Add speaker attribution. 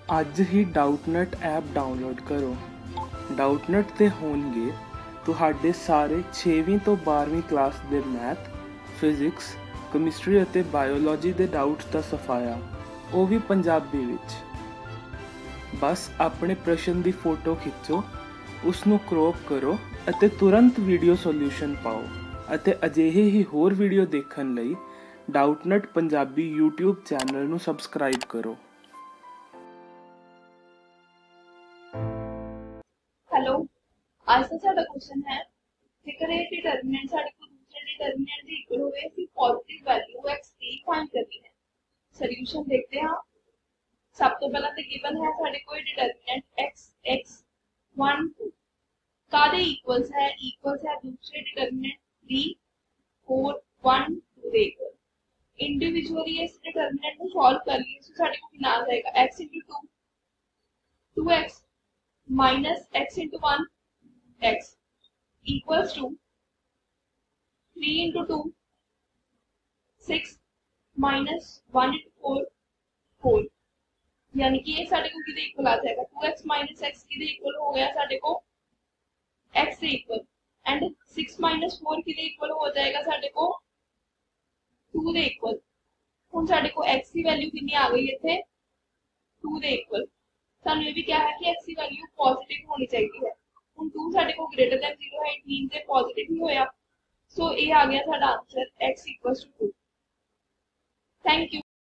Speaker 1: ਅੱਜ ਹੀ Doubtnut app download ਕਰੋ। ਡਾਊਟਨਟ ਤੇ ਹੋਣਗੇ ਤੁਹਾਡੇ ਸਾਰੇ 6ਵੀਂ ਤੋਂ 12ਵੀਂ ਕਲਾਸ ਦੇ ਮੈਥ, ਫਿਜ਼ਿਕਸ, ਕੈਮਿਸਟਰੀ ਅਤੇ ਬਾਇਓਲੋਜੀ ਦੇ ਡਾਊਟਸ ਦਾ ਸਫਾਇਆ, ਉਹ ਵੀ ਪੰਜਾਬੀ ਵਿੱਚ। ਬਸ ਆਪਣੇ ਪ੍ਰਸ਼ਨ ਦੀ ਫੋਟੋ ਖਿੱਚੋ, ਉਸ ਨੂੰ ਕ੍ਰੌਪ ਕਰੋ ਅਤੇ ਤੁਰੰਤ ਵੀਡੀਓ ਸੋਲਿਊਸ਼ਨ ਪਾਓ। ਅਤੇ ਅਜਿਹੇ ਹੀ ਹੋਰ ਵੀਡੀਓ ਦੇਖਣ ਲਈ ਡਾਊਟਨਟ ਪੰਜਾਬੀ YouTube ਚੈਨਲ ਨੂੰ ਸਬਸਕ੍ਰਾਈਬ ਕਰੋ।
Speaker 2: हेलो, आज का साडा क्वेश्चन है जेकर ये डिटरमिनेंट साडे को दूसरे डिटरमिनेंट दे इक्वल होवे फिर पॉजिटिव वैल्यू x की फाइंड करनी है। सॉल्यूशन देखते हैं। सब तो पहला तो गिवन है साडे को डिटरमिनेंट x 1 2 कादे इक्वल्स है दूसरे डिटरमिनेंट 3 4 1 2 दे इक्वल। इंडिविजुअली इस डिटरमिनेंट को सॉल्व कर लिए तो साडे को कितना आ जाएगा x 2 2x minus x into 1 x equals to 3 into 2 6 minus 1 into 4 4 यानी कि ये साडे को किदे इक्वल आ जाएगा 2x minus x किदे इक्वल हो गया साडे को x से इक्वल एंड 6 minus 4 किदे इक्वल हो जाएगा साडे को 2 दे इक्वल। हुन साडे को x की वैल्यू कितनी आ गई इथे 2 दे इक्वल। सानू ये भी क्या है कि x की वैल्यू पॉजिटिव होनी चाहिए है। हुन 2 साडे को ग्रेटर दैन 0 है, इट मींस ये पॉजिटिव ही होया। सो ये आ गया साडा आंसर x 2। Thank you.